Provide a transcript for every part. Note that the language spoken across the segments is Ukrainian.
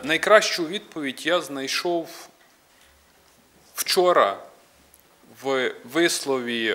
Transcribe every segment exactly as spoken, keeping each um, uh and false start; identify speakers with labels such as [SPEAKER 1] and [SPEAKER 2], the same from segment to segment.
[SPEAKER 1] Найкращу відповідь я знайшов вчора в вислові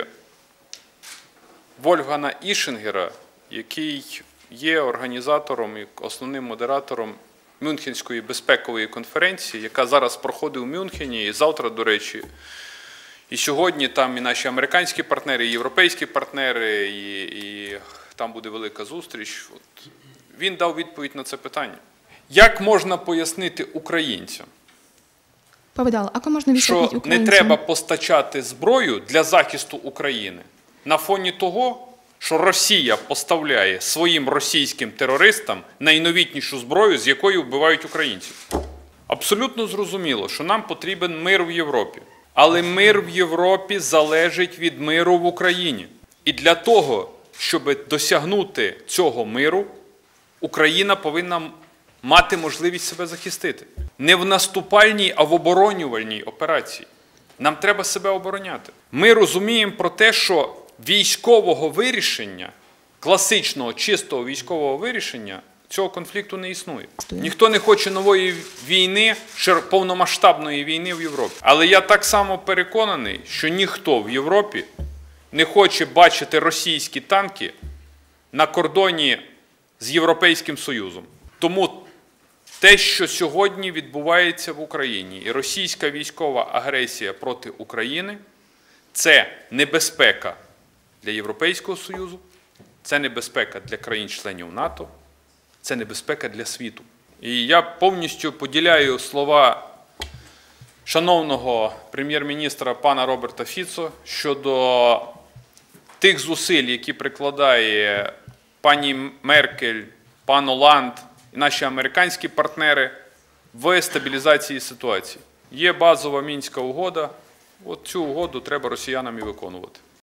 [SPEAKER 1] Вольфганга Ішингера, який є організатором і основним модератором Мюнхенської безпекової конференції, яка зараз проходить у Мюнхені, і завтра, до речі, і сьогодні там і наші американські партнери, і європейські партнери, і, і там буде велика зустріч. От. Він дав відповідь на це питання. Як можна пояснити українцям,
[SPEAKER 2] Povedal, ako можна vysvetliť
[SPEAKER 1] що
[SPEAKER 2] Українцям,
[SPEAKER 1] не треба постачати зброю для захисту України на фоні того, що Росія поставляє своїм російським терористам найновітнішу зброю, з якою вбивають українців? Абсолютно зрозуміло, що нам потрібен мир в Європі. Але мир в Європі залежить від миру в Україні. І для того, щоб досягнути цього миру, Україна повинна мати можливість себе захистити. Не в наступальній, а в оборонювальній операції. Нам треба себе обороняти. Ми розуміємо про те, що військового вирішення, класичного, чистого військового вирішення цього конфлікту не існує. Ніхто не хоче нової війни, повномасштабної війни в Європі. Але я так само переконаний, що ніхто в Європі не хоче бачити російські танки на кордоні з Європейським Союзом. Тому те, що сьогодні відбувається в Україні, і російська військова агресія проти України – це небезпека для Європейського Союзу, це небезпека для країн-членів НАТО, це небезпека для світу. І я повністю поділяю слова шановного прем'єр-міністра пана Роберта Фіцо щодо тих зусиль, які прикладає пані Меркель, пан Оланд і наші американські партнери в стабілізації ситуації. Є базова Мінська угода, от цю угоду треба росіянам і виконувати.